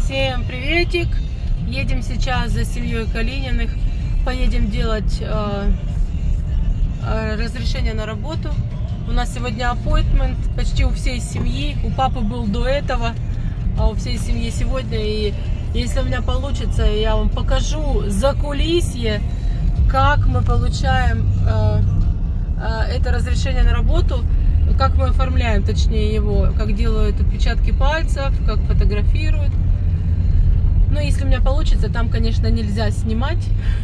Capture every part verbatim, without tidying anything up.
Всем приветик! Едем сейчас за семьей Калининых. Поедем делать э, э, разрешение на работу. У нас сегодня аппоинтмент почти у всей семьи. У папы был до этого, а у всей семьи сегодня. И если у меня получится, я вам покажу закулисье, как мы получаем э, э, это разрешение на работу, как мы оформляем, точнее, его, как делают отпечатки пальцев, как фотографируют. Ну, если у меня получится, там, конечно, нельзя снимать.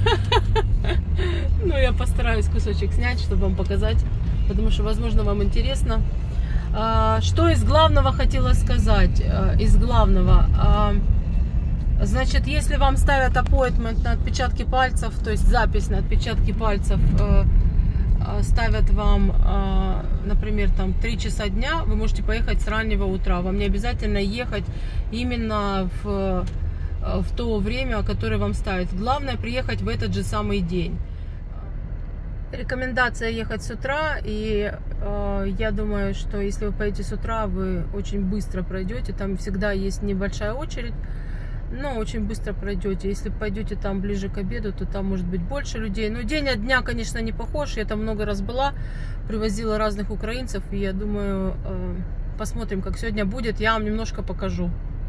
Но я постараюсь кусочек снять, чтобы вам показать, потому что, возможно, вам интересно. Что из главного хотела сказать? Из главного. Значит, если вам ставят аппоинтмент на отпечатки пальцев, то есть запись на отпечатки пальцев, ставят вам, например, там три часа дня, вы можете поехать с раннего утра. Вам не обязательно ехать именно в, в то время, которое вам ставят. Главное приехать в этот же самый день. Рекомендация ехать с утра, и э, я думаю, что если вы поедете с утра, вы очень быстро пройдете. Там всегда есть небольшая очередь, но очень быстро пройдете. Если пойдете там ближе к обеду, то там может быть больше людей. Но день от дня, конечно, не похож. Я там много раз была, привозила разных украинцев. И я думаю, э, посмотрим, как сегодня будет. Я вам немножко покажу.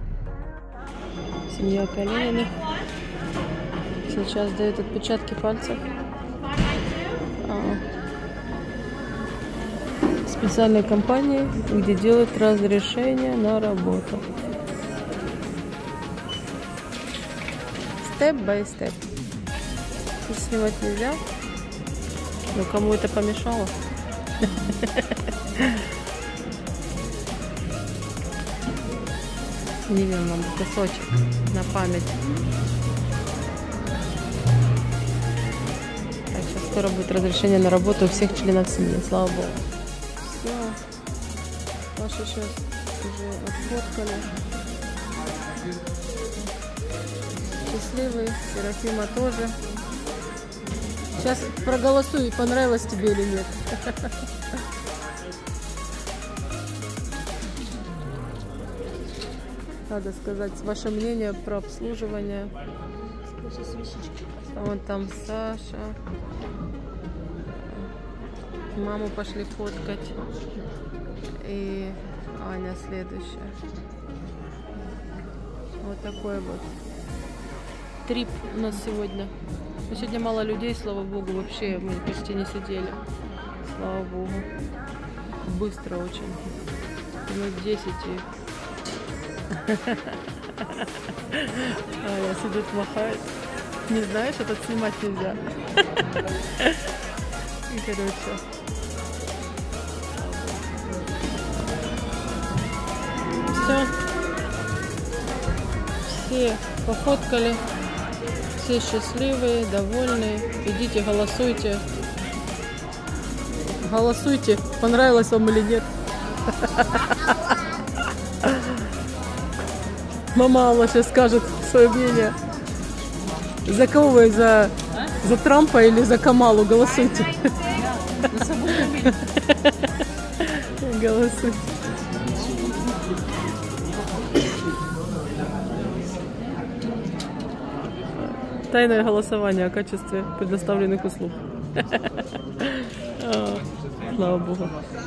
Семья Калининых сейчас дает отпечатки пальцев. Специальной компании, где делают разрешение на работу. Степ-бай-степ. Снимать нельзя. Но кому это помешало? Снимем вам кусочек на память. Так, сейчас скоро будет разрешение на работу у всех членов семьи. Слава Богу. Все. Паша сейчас уже отфоткали. Счастливый, Серафима тоже. Сейчас проголосуй, понравилось тебе или нет. Надо сказать ваше мнение про обслуживание. Вон там Саша. Маму пошли фоткать. И Аня следующая. Вот такой вот трип у нас сегодня. Но сегодня мало людей, слава богу, вообще мы почти не сидели. Слава богу. Быстро очень. Минут десять и... Аня сидит, махает. Не знаешь, этот снимать нельзя. И короче. Все. Все пофоткали. Все счастливые, довольные. Идите, голосуйте. Голосуйте, понравилось вам или нет. Мама Алла сейчас скажет свое мнение. За кого вы? За, за Трампа или за Камалу? Голосуйте. Голосуйте. Тайное голосование о качестве предоставленных услуг. Слава Богу.